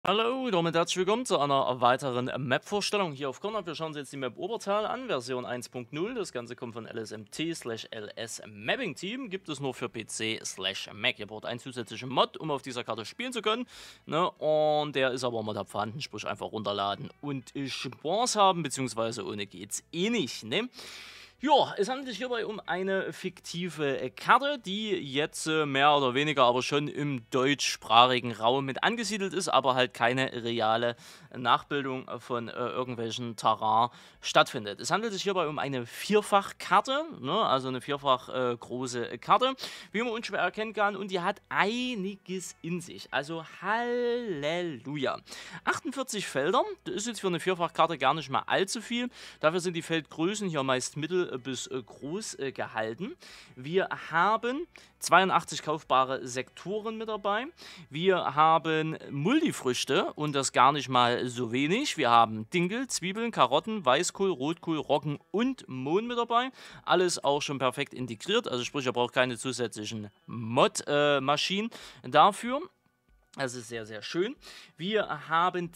Hallo, damit herzlich willkommen zu einer weiteren Map-Vorstellung hier auf Kornhub. Wir schauen uns jetzt die Map Obertal an, Version 1.0. Das Ganze kommt von LSMT/LS Mapping Team. Gibt es nur für PC/Mac. Ihr braucht einen zusätzlichen Mod, um auf dieser Karte spielen zu können. Ne? Und der ist aber Mod vorhanden, sprich einfach runterladen und Spaß haben, beziehungsweise ohne geht's eh nicht. Ne? Ja, es handelt sich hierbei um eine fiktive Karte, die jetzt mehr oder weniger aber schon im deutschsprachigen Raum mit angesiedelt ist, aber halt keine reale Nachbildung von irgendwelchen Terrain stattfindet. Es handelt sich hierbei um eine Vierfachkarte, ne, also eine vierfach große Karte, wie man unschwer erkennen kann, und die hat einiges in sich. Also Halleluja. 48 Felder, das ist jetzt für eine Vierfachkarte gar nicht mal allzu viel. Dafür sind die Feldgrößen hier meist mittel bis groß gehalten. Wir haben 82 kaufbare Sektoren mit dabei. Wir haben Multifrüchte und das gar nicht mal so wenig. Wir haben Dinkel, Zwiebeln, Karotten, Weißkohl, Rotkohl, Roggen und Mohn mit dabei. Alles auch schon perfekt integriert, also sprich, ihr braucht keine zusätzlichen Mod-Maschinen dafür. Das ist sehr, sehr schön. Wir haben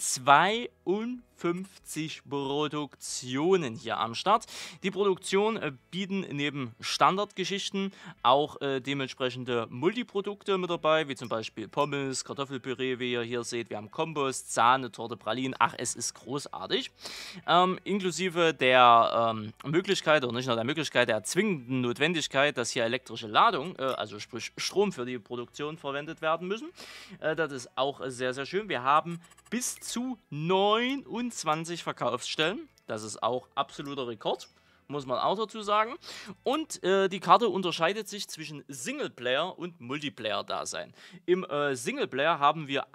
52 Produktionen hier am Start. Die Produktionen bieten neben Standardgeschichten auch dementsprechende Multiprodukte mit dabei, wie zum Beispiel Pommes, Kartoffelpüree, wie ihr hier seht. Wir haben Kompost, Sahne, Torte, Pralinen. Ach, es ist großartig. Inklusive der Möglichkeit, oder nicht nur der Möglichkeit, der zwingenden Notwendigkeit, dass hier elektrische Ladung, also sprich Strom für die Produktion verwendet werden müssen. Das ist auch sehr, sehr schön. Wir haben bis zu 29 Verkaufsstellen. Das ist auch absoluter Rekord, muss man auch dazu sagen. Und die Karte unterscheidet sich zwischen Singleplayer und Multiplayer-Dasein. Im Singleplayer haben wir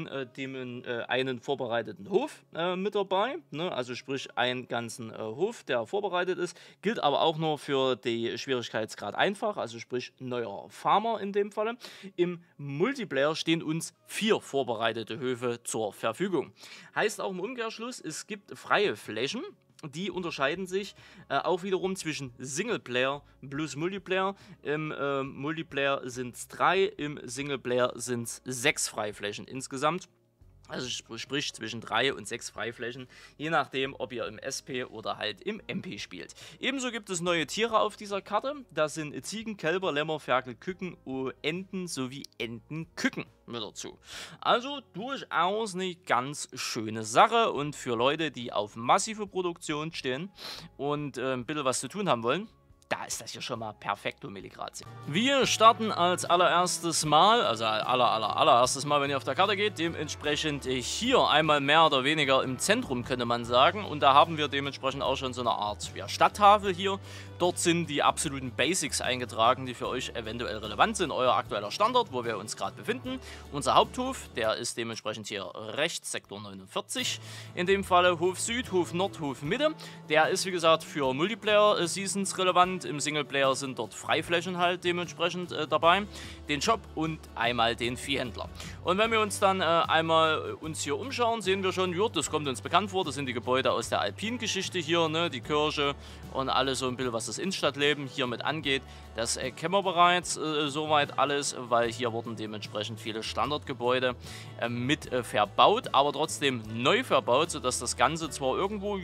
einen vorbereiteten Hof mit dabei, ne? Also sprich einen ganzen Hof, der vorbereitet ist. Gilt aber auch nur für die Schwierigkeitsgrad einfach, also sprich neuer Farmer in dem Falle. Im Multiplayer stehen uns 4 vorbereitete Höfe zur Verfügung. Heißt auch im Umkehrschluss, es gibt freie Flächen. Die unterscheiden sich auch wiederum zwischen Singleplayer plus Multiplayer. Im Multiplayer sind es 3, im Singleplayer sind es 6 Freiflächen insgesamt. Also sprich zwischen 3 und 6 Freiflächen, je nachdem, ob ihr im SP oder halt im MP spielt. Ebenso gibt es neue Tiere auf dieser Karte. Das sind Ziegen, Kälber, Lämmer, Ferkel, Küken, Enten sowie Entenküken mit dazu. Also durchaus eine ganz schöne Sache, und für Leute, die auf massive Produktion stehen und ein bisschen was zu tun haben wollen, da ist das hier schon mal perfekto Milligrazia. Wir starten als allererstes Mal, also allererstes Mal, wenn ihr auf der Karte geht, dementsprechend hier einmal mehr oder weniger im Zentrum, könnte man sagen. Und da haben wir dementsprechend auch schon so eine Art Stadttafel hier. Dort sind die absoluten Basics eingetragen, die für euch eventuell relevant sind. Euer aktueller Standort, wo wir uns gerade befinden. Unser Haupthof, der ist dementsprechend hier rechts, Sektor 49. In dem Falle Hof Süd, Hof Nord, Hof Mitte. Der ist, wie gesagt, für Multiplayer-Seasons relevant. Im Singleplayer sind dort Freiflächen halt dementsprechend dabei. Den Shop und einmal den Viehhändler. Und wenn wir uns dann einmal hier umschauen, sehen wir schon, ja, das kommt uns bekannt vor. Das sind die Gebäude aus der Alpin-Geschichte hier, ne? Die Kirche und alles so ein bisschen, was das Innenstadtleben hier mit angeht. Das kennen wir bereits soweit alles, weil hier wurden dementsprechend viele Standardgebäude mit verbaut, aber trotzdem neu verbaut, sodass das Ganze zwar irgendwo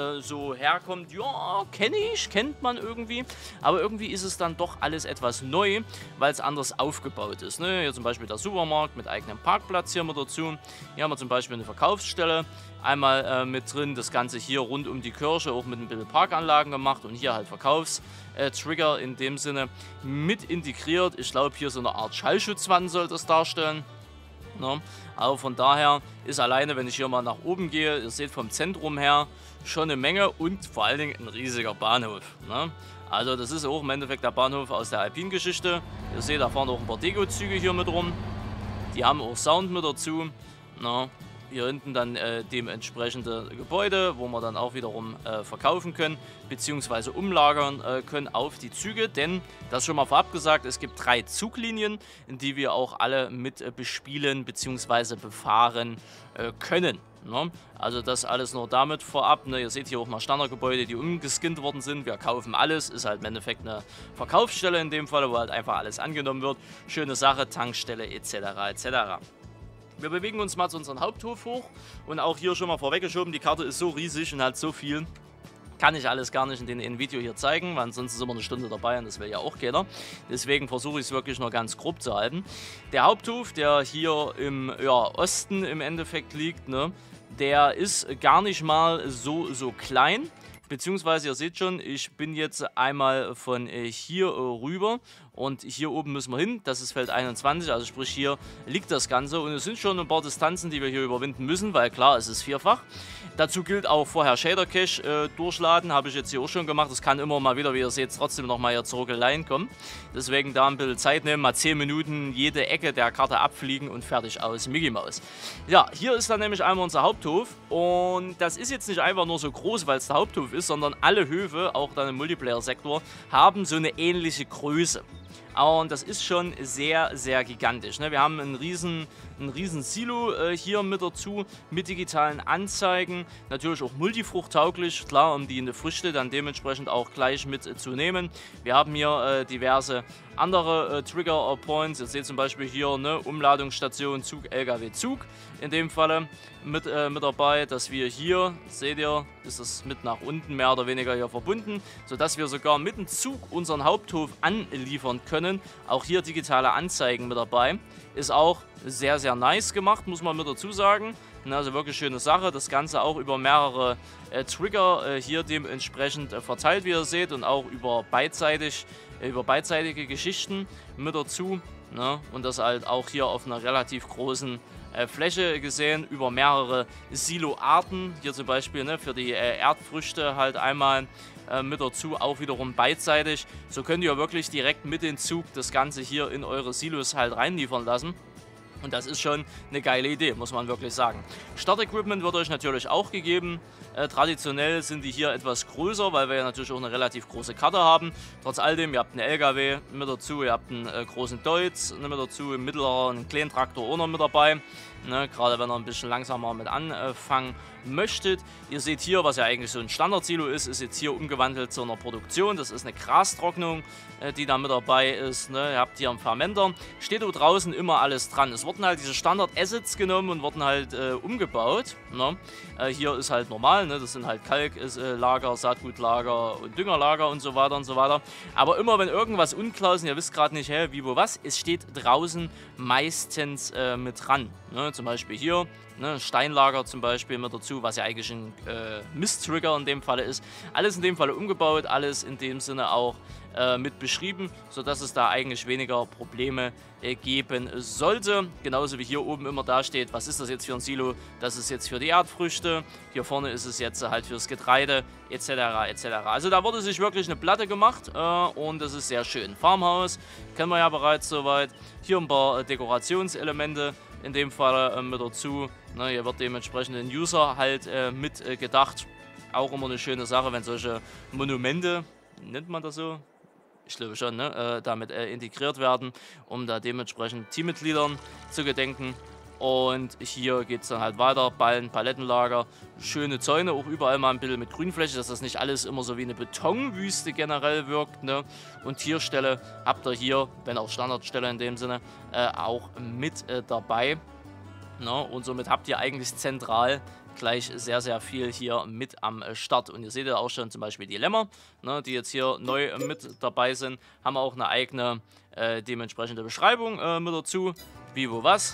so herkommt, ja, kennt man irgendwie, aber irgendwie ist es dann doch alles etwas neu, weil es anders aufgebaut ist. Ne? Hier zum Beispiel der Supermarkt mit eigenem Parkplatz hier mit dazu. Hier haben wir zum Beispiel eine Verkaufsstelle einmal mit drin, das Ganze hier rund um die Kirche auch mit ein bisschen Parkanlagen gemacht und hier halt Verkaufstrigger in dem Sinne mit integriert. Ich glaube, hier so eine Art Schallschutzwand soll das darstellen. Ne? Aber von daher ist alleine, wenn ich hier mal nach oben gehe, ihr seht vom Zentrum her schon eine Menge und vor allen Dingen ein riesiger Bahnhof. Ne? Also das ist auch im Endeffekt der Bahnhof aus der Alpin-Geschichte. Ihr seht, da fahren auch ein paar Deko-Züge hier mit rum. Die haben auch Sound mit dazu. Ne? Hier hinten dann dementsprechende Gebäude, wo wir dann auch wiederum verkaufen können, beziehungsweise umlagern können auf die Züge. Denn, das schon mal vorab gesagt, es gibt 3 Zuglinien, die wir auch alle mit bespielen, beziehungsweise befahren können. Ne? Also das alles nur damit vorab. Ne? Ihr seht hier auch mal Standardgebäude, die umgeskinnt worden sind. Wir kaufen alles. Ist halt im Endeffekt eine Verkaufsstelle in dem Fall, wo halt einfach alles angenommen wird. Schöne Sache, Tankstelle etc. etc. Wir bewegen uns mal zu unserem Haupthof hoch und auch hier schon mal vorweggeschoben, die Karte ist so riesig und hat so viel. Kann ich alles gar nicht in dem Video hier zeigen, weil sonst ist immer eine Stunde dabei und das will ja auch keiner. Deswegen versuche ich es wirklich nur ganz grob zu halten. Der Haupthof, der hier im Osten im Endeffekt liegt, ne, der ist gar nicht mal so klein. Beziehungsweise, ihr seht schon, ich bin jetzt einmal von hier rüber und hier oben müssen wir hin. Das ist Feld 21, also sprich hier liegt das Ganze. Und es sind schon ein paar Distanzen, die wir hier überwinden müssen, weil klar, es ist vierfach. Dazu gilt auch vorher Shader Cache durchladen, habe ich jetzt hier auch schon gemacht. Das kann immer mal wieder, wie ihr seht, trotzdem nochmal hier zurück allein kommen. Deswegen da ein bisschen Zeit nehmen, mal 10 Minuten jede Ecke der Karte abfliegen und fertig aus Mickey Mouse. Ja, hier ist dann nämlich einmal unser Haupthof und das ist jetzt nicht einfach nur so groß, weil es der Haupthof ist, sondern alle Höfe, auch dann im Multiplayer-Sektor, haben so eine ähnliche Größe. Und das ist schon sehr, sehr gigantisch. Ne? Wir haben einen riesen Silo hier mit dazu, mit digitalen Anzeigen. Natürlich auch multifruchttauglich, klar, um die Früchte dann dementsprechend auch gleich mit zu nehmen. Wir haben hier diverse andere Trigger Points. Ihr seht zum Beispiel hier eine Umladungsstation Zug, LKW Zug. In dem Falle mit dabei, dass wir hier, seht ihr, ist das mit nach unten mehr oder weniger hier verbunden, sodass wir sogar mit dem Zug unseren Haupthof anliefern können. Auch hier digitale Anzeigen mit dabei. Ist auch sehr, sehr nice gemacht, muss man mit dazu sagen. Also wirklich schöne Sache. Das Ganze auch über mehrere Trigger hier dementsprechend verteilt, wie ihr seht, und auch über beidseitige Geschichten mit dazu. Ne? Und das halt auch hier auf einer relativ großen Fläche gesehen, über mehrere Silo-Arten. Hier zum Beispiel, ne, für die Erdfrüchte halt einmal mit dazu, auch wiederum beidseitig. So könnt ihr wirklich direkt mit dem Zug das Ganze hier in eure Silos halt reinliefern lassen. Und das ist schon eine geile Idee, muss man wirklich sagen. Startequipment wird euch natürlich auch gegeben. Traditionell sind die hier etwas größer, weil wir ja natürlich auch eine relativ große Karte haben. Trotz alledem, ihr habt einen LKW mit dazu, ihr habt einen großen Deutz mit dazu, im mittleren einen kleinen Traktor auch noch mit dabei. Ne, gerade wenn ihr ein bisschen langsamer mit anfangen möchtet. Ihr seht hier, was ja eigentlich so ein Standard-Silo ist jetzt hier umgewandelt zu einer Produktion. Das ist eine Grastrocknung, die da mit dabei ist. Ne? Ihr habt hier einen Fermenter. Steht da draußen immer alles dran. Es wurden halt diese Standard-Assets genommen und wurden halt umgebaut. Ne? Hier ist halt normal, ne? Das sind halt Kalklager, Saatgutlager und Düngerlager und so weiter und so weiter. Aber immer wenn irgendwas unklar ist und ihr wisst gerade nicht, hä, wie, wo, was, es steht draußen meistens mit dran. Ne? Zum Beispiel hier, ne, Steinlager zum Beispiel mit dazu, was ja eigentlich ein Mist-Trigger in dem Falle ist. Alles in dem Falle umgebaut, alles in dem Sinne auch mit beschrieben, sodass es da eigentlich weniger Probleme geben sollte. Genauso wie hier oben immer da steht, was ist das jetzt für ein Silo? Das ist jetzt für die Erdfrüchte, hier vorne ist es jetzt halt fürs Getreide, etc. etc. Also da wurde sich wirklich eine Platte gemacht und das ist sehr schön. Farmhaus kennen wir ja bereits soweit. Hier ein paar Dekorationselemente in dem Fall mit dazu. Ne, hier wird dementsprechend den User halt mit gedacht. Auch immer eine schöne Sache, wenn solche Monumente, nennt man das so? Ich glaube schon, ne, damit integriert werden, um da dementsprechend Teammitgliedern zu gedenken. Und hier geht es dann halt weiter, Ballen, Palettenlager, schöne Zäune, auch überall mal ein bisschen mit Grünfläche, dass das nicht alles immer so wie eine Betonwüste generell wirkt. Ne? Und Tierstelle habt ihr hier, wenn auch Standardstelle in dem Sinne, auch mit dabei. Ne? Und somit habt ihr eigentlich zentral gleich sehr, sehr viel hier mit am Start. Und ihr seht ja auch schon zum Beispiel die Lämmer, ne, die jetzt hier neu mit dabei sind, haben auch eine eigene dementsprechende Beschreibung mit dazu, wie, wo, was.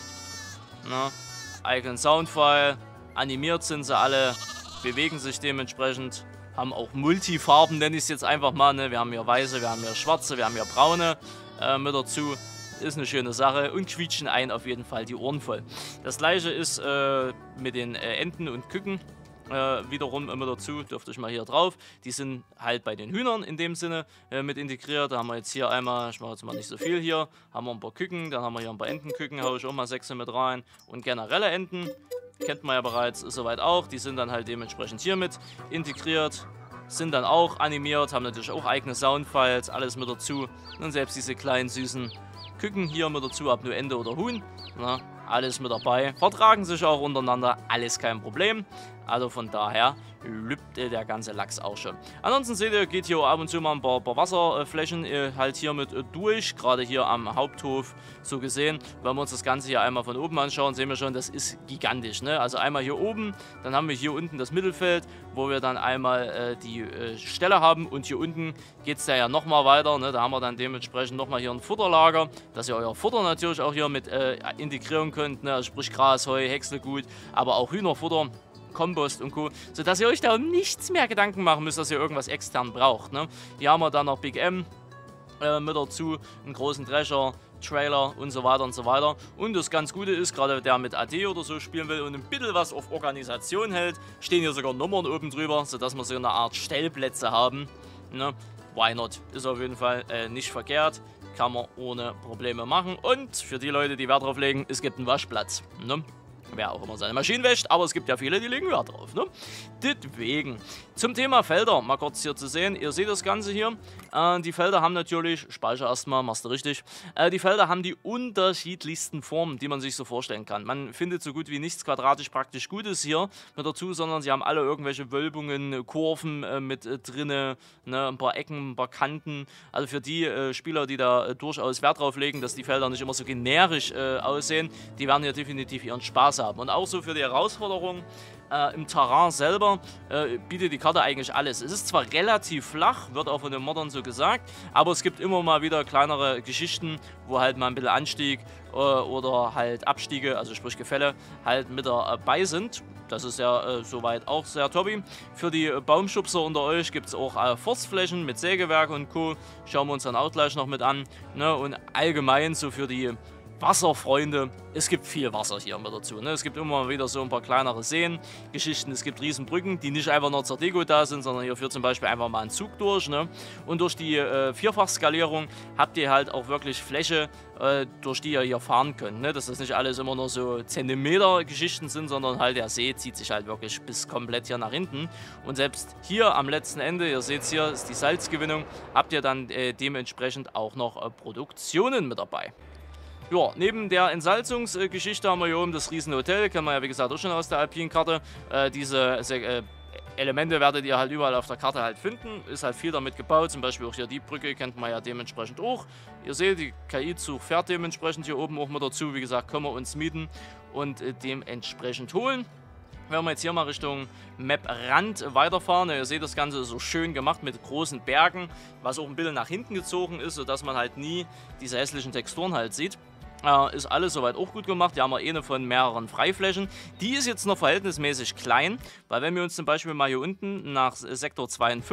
Ne? Eigenen Soundfile, animiert sind sie alle, bewegen sich dementsprechend, haben auch Multifarben, nenne ich es jetzt einfach mal. Ne? Wir haben hier weiße, wir haben hier schwarze, wir haben hier braune mit dazu. Ist eine schöne Sache und quietschen ein auf jeden Fall die Ohren voll. Das gleiche ist mit den Enten und Küken wiederum mit dazu, dürfte ich mal hier drauf. Die sind halt bei den Hühnern in dem Sinne mit integriert. Da haben wir jetzt hier einmal, ich mache jetzt mal nicht so viel hier, haben wir ein paar Küken, dann haben wir hier ein paar Entenküken, haue ich auch mal 6 mit rein. Und generelle Enten, kennt man ja bereits soweit auch, die sind dann halt dementsprechend hier mit integriert. Sind dann auch animiert, haben natürlich auch eigene Soundfiles, alles mit dazu. Und selbst diese kleinen süßen Küken hier mit dazu, ob nur Ente oder Huhn, na, alles mit dabei. Vertragen sich auch untereinander, alles kein Problem. Also von daher lübt der ganze Lachs auch schon. Ansonsten seht ihr, geht hier ab und zu mal ein paar Wasserflächen halt hier mit durch, gerade hier am Haupthof so gesehen. Wenn wir uns das Ganze hier einmal von oben anschauen, sehen wir schon, das ist gigantisch, ne? Also einmal hier oben, dann haben wir hier unten das Mittelfeld, wo wir dann einmal die Stelle haben, und hier unten geht es ja nochmal weiter, ne? Da haben wir dann dementsprechend nochmal hier ein Futterlager, dass ihr euer Futter natürlich auch hier mit integrieren könnt, ne? Also sprich Gras, Heu, Häckselgut, aber auch Hühnerfutter, Kompost und Co., sodass ihr euch da um nichts mehr Gedanken machen müsst, dass ihr irgendwas extern braucht, ne? Hier haben wir dann noch Big M mit dazu, einen großen Drescher, Trailer und so weiter und so weiter. Und das ganz Gute ist, gerade der mit AD oder so spielen will und ein bisschen was auf Organisation hält, stehen hier sogar Nummern oben drüber, sodass wir so eine Art Stellplätze haben, ne? Why not? Ist auf jeden Fall nicht verkehrt, kann man ohne Probleme machen. Und für die Leute, die Wert drauf legen, es gibt einen Waschplatz, ne? Wer auch immer seine Maschinen wäscht, aber es gibt ja viele, die legen Wert drauf, ne? Deswegen. Zum Thema Felder, mal kurz hier zu sehen. Ihr seht das Ganze hier. Die Felder haben natürlich, speicher erstmal, machst du richtig. Die Felder haben die unterschiedlichsten Formen, die man sich so vorstellen kann. Man findet so gut wie nichts quadratisch praktisch Gutes hier mit dazu, sondern sie haben alle irgendwelche Wölbungen, Kurven mit drinne, ne? Ein paar Ecken, ein paar Kanten. Also für die Spieler, die da durchaus Wert drauf legen, dass die Felder nicht immer so generisch aussehen, die werden hier definitiv ihren Spaß haben. Und auch so für die Herausforderung im Terrain selber bietet die Karte eigentlich alles. Es ist zwar relativ flach, wird auch von den Moddern so gesagt, aber es gibt immer mal wieder kleinere Geschichten, wo halt mal ein bisschen Anstieg oder halt Abstiege, also sprich Gefälle, halt mit dabei sind. Das ist ja soweit auch sehr toppi. Für die Baumschubser unter euch gibt es auch Forstflächen mit Sägewerk und Co. Schauen wir uns dann auch gleich noch mit an. Ne? Und allgemein so für die Wasserfreunde, es gibt viel Wasser hier mit dazu. Ne? Es gibt immer mal wieder so ein paar kleinere Seen, Geschichten, es gibt Riesenbrücken, die nicht einfach nur zur Deko da sind, sondern hier führt zum Beispiel einfach mal ein Zug durch. Ne? Und durch die Vierfachskalierung habt ihr halt auch wirklich Fläche, durch die ihr hier fahren könnt. Ne? Dass das nicht alles immer nur so Zentimeter-Geschichten sind, sondern halt der See zieht sich halt wirklich bis komplett hier nach hinten. Und selbst hier am letzten Ende, ihr seht es hier, ist die Salzgewinnung, habt ihr dann dementsprechend auch noch Produktionen mit dabei. Ja, neben der Entsalzungsgeschichte haben wir hier oben das Riesenhotel, kennen wir ja wie gesagt auch schon aus der Alpin-Karte. Diese Elemente werdet ihr halt überall auf der Karte halt finden, ist halt viel damit gebaut, zum Beispiel auch hier die Brücke kennt man ja dementsprechend auch. Ihr seht, die KI-Zug fährt dementsprechend hier oben auch mit dazu, wie gesagt, können wir uns mieten und dementsprechend holen. Wenn wir jetzt hier mal Richtung Map-Rand weiterfahren, ihr seht, das Ganze ist so schön gemacht mit großen Bergen, was auch ein bisschen nach hinten gezogen ist, sodass man halt nie diese hässlichen Texturen halt sieht. Ist alles soweit auch gut gemacht. Hier haben wir eine von mehreren Freiflächen. Die ist jetzt noch verhältnismäßig klein, weil wenn wir uns zum Beispiel mal hier unten nach Sektor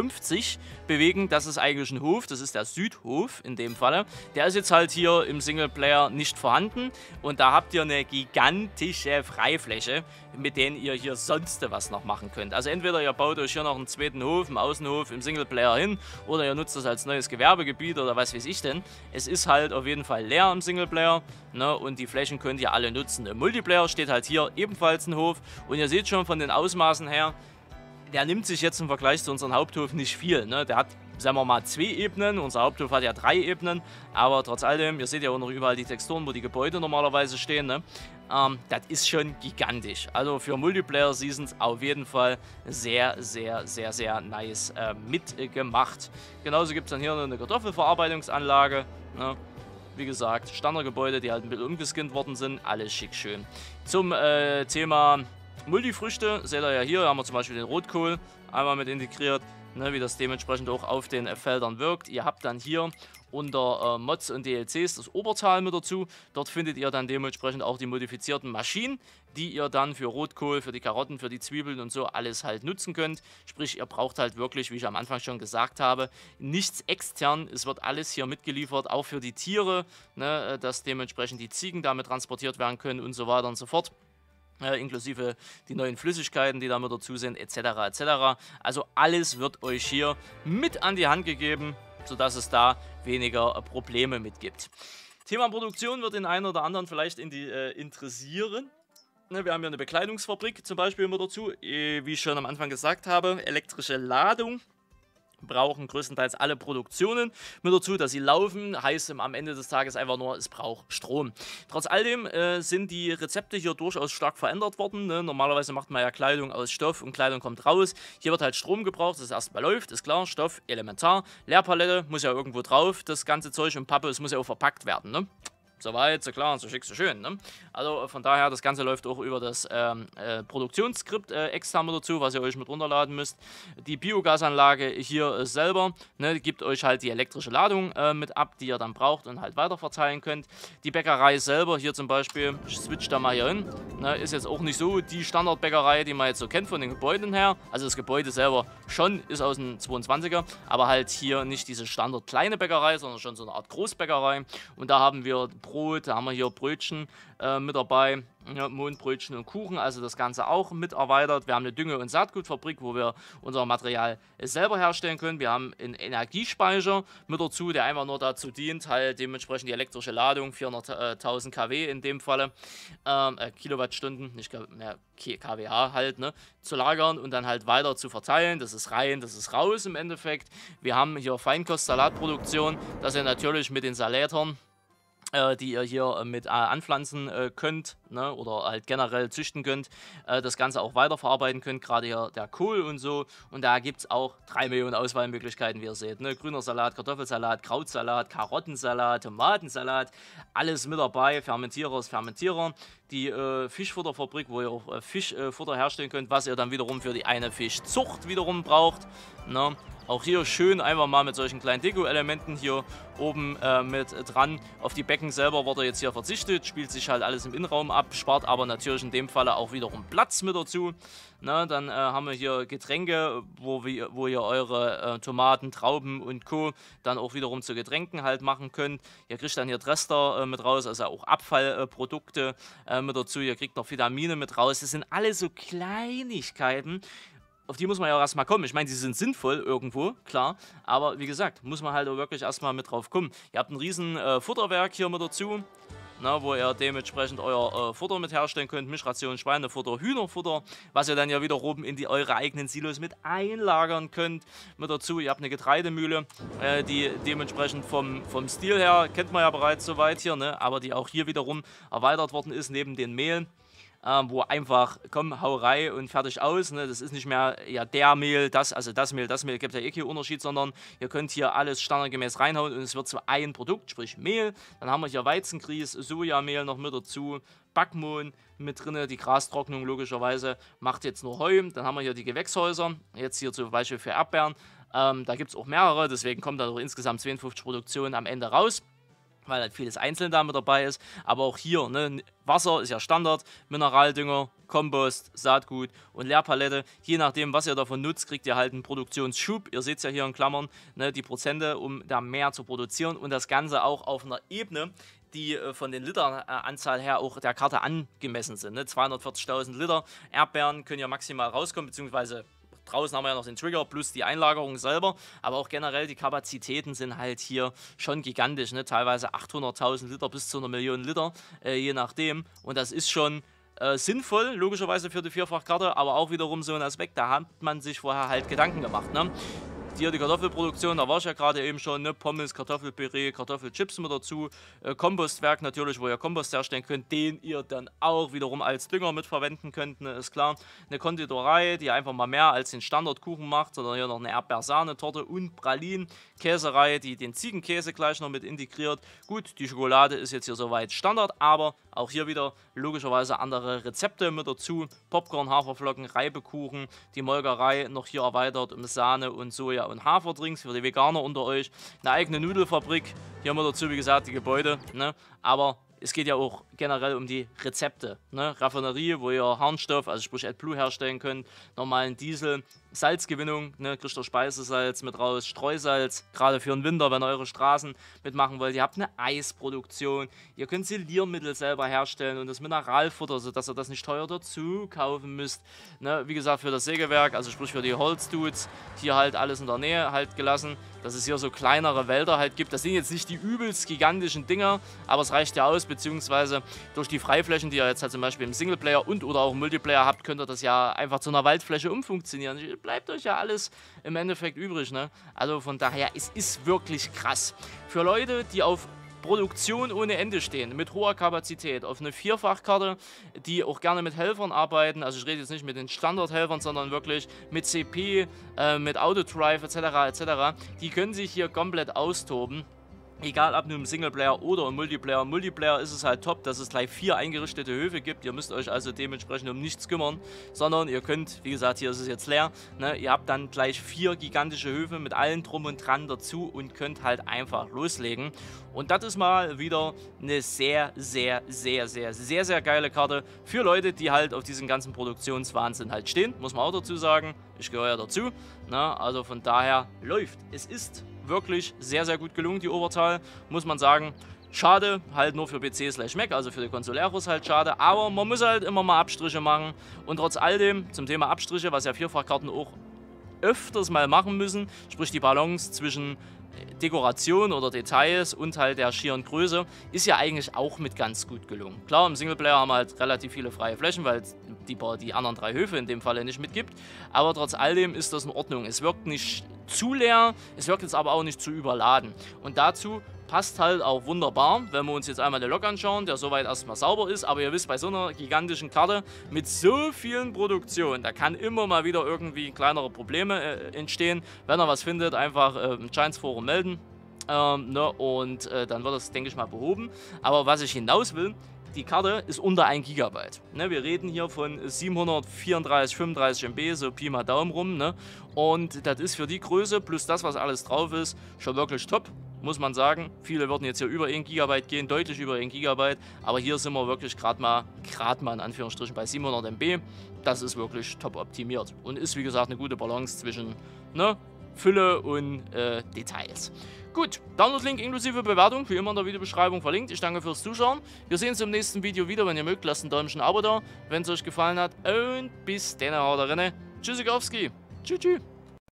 52 bewegen, das ist eigentlich ein Hof, das ist der Südhof in dem Falle. Der ist jetzt halt hier im Singleplayer nicht vorhanden und da habt ihr eine gigantische Freifläche, mit denen ihr hier sonst was noch machen könnt. Also entweder ihr baut euch hier noch einen zweiten Hof, einen Außenhof im Singleplayer hin oder ihr nutzt das als neues Gewerbegebiet oder was weiß ich denn. Es ist halt auf jeden Fall leer im Singleplayer. Ne, und die Flächen könnt ihr alle nutzen. Im Multiplayer steht halt hier ebenfalls ein Hof und ihr seht schon von den Ausmaßen her, der nimmt sich jetzt im Vergleich zu unserem Haupthof nicht viel. Ne? Der hat, sagen wir mal, 2 Ebenen, unser Haupthof hat ja 3 Ebenen, aber trotz alledem, ihr seht ja auch noch überall die Texturen, wo die Gebäude normalerweise stehen. Ne? Das ist schon gigantisch. Also für Multiplayer-Seasons auf jeden Fall sehr, sehr, sehr, sehr nice mitgemacht. Genauso gibt es dann hier noch eine Kartoffelverarbeitungsanlage. Ne? Wie gesagt, Standardgebäude, die halt ein bisschen umgeskinnt worden sind. Alles schick schön. Zum Thema Multifrüchte seht ihr ja hier, haben wir zum Beispiel den Rotkohl einmal mit integriert, ne, wie das dementsprechend auch auf den Feldern wirkt. Ihr habt dann hier unter Mods und DLCs das Obertal mit dazu. Dort findet ihr dann dementsprechend auch die modifizierten Maschinen, die ihr dann für Rotkohl, für die Karotten, für die Zwiebeln und so alles halt nutzen könnt. Sprich, ihr braucht halt wirklich, wie ich am Anfang schon gesagt habe, nichts extern. Es wird alles hier mitgeliefert, auch für die Tiere, ne, dass dementsprechend die Ziegen damit transportiert werden können und so weiter und so fort. Inklusive die neuen Flüssigkeiten, die da mit dazu sind, etc. etc. Also alles wird euch hier mit an die Hand gegeben, sodass es da weniger Probleme mit gibt. Thema Produktion wird den einen oder anderen vielleicht interessieren. Wir haben ja eine Bekleidungsfabrik zum Beispiel immer dazu, wie ich schon am Anfang gesagt habe, elektrische Ladung. brauchen größtenteils alle Produktionen mit dazu, dass sie laufen, heißt am Ende des Tages einfach nur, es braucht Strom. Trotz all dem sind die Rezepte hier durchaus stark verändert worden. Ne? Normalerweise macht man ja Kleidung aus Stoff und Kleidung kommt raus. Hier wird halt Strom gebraucht, dass es erstmal läuft, ist klar, Stoff, elementar. Leerpalette muss ja irgendwo drauf, das ganze Zeug, und Pappe, es muss ja auch verpackt werden. Ne? So weit, so klar, so schick, so schön. Ne? Also von daher, das Ganze läuft auch über das Produktionsskript extern mit dazu, was ihr euch mit runterladen müsst. Die Biogasanlage hier selber, ne, gibt euch halt die elektrische Ladung mit ab, die ihr dann braucht und halt weiter verteilen könnt. Die Bäckerei selber, hier zum Beispiel, ich switch da mal hier hin, ne, ist jetzt auch nicht so die Standardbäckerei, die man jetzt so kennt von den Gebäuden her. Also das Gebäude selber schon ist aus dem 22er, aber halt hier nicht diese Standard kleine Bäckerei, sondern schon so eine Art Großbäckerei. Und da haben wir Brot, da haben wir hier Brötchen mit dabei, ja, Mohnbrötchen und Kuchen, also das Ganze auch mit erweitert. Wir haben eine Dünge- und Saatgutfabrik, wo wir unser Material selber herstellen können. Wir haben einen Energiespeicher mit dazu, der einfach nur dazu dient, halt dementsprechend die elektrische Ladung, 400.000 kW in dem Falle, Kilowattstunden, nicht kWh halt, ne, zu lagern und dann halt weiter zu verteilen. Das ist rein, das ist raus im Endeffekt. Wir haben hier Feinkost-Salatproduktion, dass ihr natürlich mit den Salätern, die ihr hier mit anpflanzen könnt, ne, oder halt generell züchten könnt, das Ganze auch weiterverarbeiten könnt, gerade hier der Kohl und so. Und da gibt es auch 3 Millionen Auswahlmöglichkeiten, wie ihr seht. Ne? Grüner Salat, Kartoffelsalat, Krautsalat, Karottensalat, Tomatensalat, alles mit dabei, Fermentierer aus Fermentierer. Die Fischfutterfabrik, wo ihr auch Fischfutter herstellen könnt, was ihr dann wiederum für die eine Fischzucht wiederum braucht. Ne? Auch hier schön einfach mal mit solchen kleinen Deko-Elementen hier oben mit dran. Auf die Becken selber wurde jetzt hier verzichtet, spielt sich halt alles im Innenraum ab, spart aber natürlich in dem Falle auch wiederum Platz mit dazu. Na, dann haben wir hier Getränke, wo ihr eure Tomaten, Trauben und Co. dann auch wiederum zu Getränken halt machen könnt. Ihr kriegt dann hier Trester mit raus, also auch Abfallprodukte mit dazu. Ihr kriegt noch Vitamine mit raus. Das sind alles so Kleinigkeiten, auf die muss man ja auch erstmal kommen. Ich meine, sie sind sinnvoll irgendwo, klar. Aber wie gesagt, muss man halt auch wirklich erstmal mit drauf kommen. Ihr habt ein riesen Futterwerk hier mit dazu, na, wo ihr dementsprechend euer Futter mit herstellen könnt. Mischration, Schweinefutter, Hühnerfutter, was ihr dann ja wiederum in eure eigenen Silos mit einlagern könnt. Mit dazu, ihr habt eine Getreidemühle, die dementsprechend vom Stil her, kennt man ja bereits soweit hier, ne, aber die auch hier wiederum erweitert worden ist, neben den Mehlen. Wo einfach, komm, Hauerei und fertig aus. Ne? Das ist nicht mehr ja, der Mehl, das Mehl, gibt ja eh keinen Unterschied, sondern ihr könnt hier alles standardgemäß reinhauen und es wird zu einem Produkt, sprich Mehl. Dann haben wir hier Weizengrieß, Sojamehl noch mit dazu, Backmohn mit drin, die Grastrocknung logischerweise macht jetzt nur Heu. Dann haben wir hier die Gewächshäuser, jetzt hier zum Beispiel für Erdbeeren. Da gibt es auch mehrere, deswegen kommt da insgesamt 52 Produktionen am Ende raus, weil halt vieles einzeln da mit dabei ist. Aber auch hier, ne, Wasser ist ja Standard, Mineraldünger, Kompost, Saatgut und Leerpalette. Je nachdem, was ihr davon nutzt, kriegt ihr halt einen Produktionsschub. Ihr seht es ja hier in Klammern, ne, die Prozente, um da mehr zu produzieren. Und das Ganze auch auf einer Ebene, die von den Literanzahl her auch der Karte angemessen sind. Ne? 240.000 Liter Erdbeeren können ja maximal rauskommen, beziehungsweise draußen haben wir ja noch den Trigger plus die Einlagerung selber, aber auch generell die Kapazitäten sind halt hier schon gigantisch, ne? Teilweise 800.000 Liter bis zu 1.000.000 Liter, je nachdem. Und das ist schon sinnvoll, logischerweise für die Vierfachkarte, aber auch wiederum so ein Aspekt, da hat man sich vorher halt Gedanken gemacht. Ne? Hier die Kartoffelproduktion, da war ich ja gerade eben schon, ne? Pommes, Kartoffelpüree, Kartoffelchips mit dazu, Kompostwerk natürlich, wo ihr Kompost herstellen könnt, den ihr dann auch wiederum als Dünger mitverwenden könnt, ne? Ist klar. Eine Konditorei, die einfach mal mehr als den Standardkuchen macht, sondern hier noch eine Erdbeersahnetorte und Pralinen, Käserei, die den Ziegenkäse gleich noch mit integriert. Gut, die Schokolade ist jetzt hier soweit Standard, aber auch hier wieder logischerweise andere Rezepte mit dazu, Popcorn, Haferflocken, Reibekuchen, die Molkerei noch hier erweitert um Sahne und Soja und Haferdrinks für die Veganer unter euch, eine eigene Nudelfabrik, hier haben wir dazu, wie gesagt, die Gebäude, ne? Aber es geht ja auch generell um die Rezepte, ne? Raffinerie, wo ihr Harnstoff, also sprich AdBlue herstellen könnt, normalen Diesel, Salzgewinnung, ne? Kriegt ihr Speisesalz mit raus, Streusalz, gerade für den Winter, wenn ihr eure Straßen mitmachen wollt. Ihr habt eine Eisproduktion, ihr könnt Siliermittel selber herstellen und das Mineralfutter, sodass ihr das nicht teuer dazu kaufen müsst. Ne? Wie gesagt, für das Sägewerk, also sprich für die Holzdudes, hier halt alles in der Nähe halt gelassen, dass es hier so kleinere Wälder halt gibt. Das sind jetzt nicht die übelst gigantischen Dinger, aber es reicht ja aus, beziehungsweise durch die Freiflächen, die ihr jetzt halt zum Beispiel im Singleplayer und oder auch im Multiplayer habt, könnt ihr das ja einfach zu einer Waldfläche umfunktionieren. Bleibt euch ja alles im Endeffekt übrig, ne? Also von daher, es ist wirklich krass. Für Leute, die auf Produktion ohne Ende stehen, mit hoher Kapazität, auf eine Vierfachkarte, die auch gerne mit Helfern arbeiten, also ich rede jetzt nicht mit den Standardhelfern, sondern wirklich mit CP, mit Autodrive etc. etc., die können sich hier komplett austoben. Egal ob nur im Singleplayer oder im Multiplayer. Im Multiplayer ist es halt top, dass es gleich 4 eingerichtete Höfe gibt. Ihr müsst euch also dementsprechend um nichts kümmern, sondern ihr könnt, wie gesagt, hier ist es jetzt leer, ne, ihr habt dann gleich 4 gigantische Höfe mit allen drum und dran dazu und könnt halt einfach loslegen. Und das ist mal wieder eine sehr, sehr, sehr, sehr, sehr, sehr geile Karte für Leute, die halt auf diesen ganzen Produktionswahnsinn halt stehen, muss man auch dazu sagen. Ich gehöre ja dazu, ne? Also von daher läuft. Es ist wirklich sehr, sehr gut gelungen, die Obertal, muss man sagen. Schade, halt nur für PC/Mac, also für die Konsoleros halt schade, aber man muss halt immer mal Abstriche machen. Und trotz all dem, zum Thema Abstriche, was ja Vierfachkarten auch öfters mal machen müssen, sprich die Balance zwischen Dekoration oder Details und halt der schieren Größe, ist ja eigentlich auch mit ganz gut gelungen. Klar, im Singleplayer haben wir halt relativ viele freie Flächen, weil es die anderen 3 Höfe in dem Falle nicht mitgibt, aber trotz all dem ist das in Ordnung. Es wirkt nicht zu leer, es wirkt jetzt aber auch nicht zu überladen. Und dazu passt halt auch wunderbar, wenn wir uns jetzt einmal den Log anschauen, der soweit erstmal sauber ist, aber ihr wisst, bei so einer gigantischen Karte mit so vielen Produktionen, da kann immer mal wieder irgendwie kleinere Probleme entstehen. Wenn ihr was findet, einfach im Giants Forum melden, ne, und dann wird das, denke ich mal, behoben. Aber was ich hinaus will, die Karte ist unter 1 GB. Ne, wir reden hier von 734, 35 MB, so Pi mal Daumen rum. Ne? Und das ist für die Größe plus das, was alles drauf ist, schon wirklich top, muss man sagen. Viele würden jetzt hier über 1 GB gehen, deutlich über 1 GB. Aber hier sind wir wirklich gerade mal in Anführungsstrichen bei 700 MB. Das ist wirklich top optimiert und ist, wie gesagt, eine gute Balance zwischen, ne, Fülle und Details. Gut, Download-Link inklusive Bewertung, wie immer in der Videobeschreibung verlinkt. Ich danke fürs Zuschauen. Wir sehen uns im nächsten Video wieder. Wenn ihr mögt, lasst ein Däumchen Abo da, wenn es euch gefallen hat. Und bis dann, haut rein. Tschüssikowski. Tschüss, tschüss.